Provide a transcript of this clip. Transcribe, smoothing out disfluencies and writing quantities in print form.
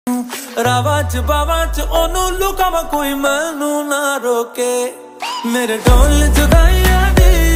रावां च बावां च ओनू लुकावां कोई मैनू ना रोके मेरे ढोल जुदाइयां दी